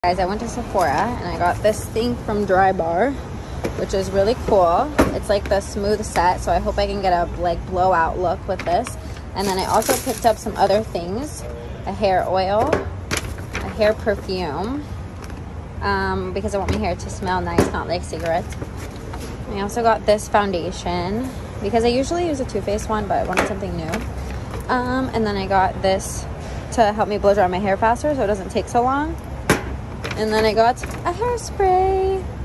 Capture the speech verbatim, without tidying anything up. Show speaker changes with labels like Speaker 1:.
Speaker 1: Guys, I went to Sephora and I got this thing from Dry Bar, which is really cool. It's like the smooth set, so I hope I can get a like blowout look with this. And then I also picked up some other things, a hair oil, a hair perfume, um, because I want my hair to smell nice, not like cigarettes. I also got this foundation because I usually use a Too Faced one, but I wanted something new. Um, and then I got this to help me blow dry my hair faster so it doesn't take so long. And then I got a hairspray.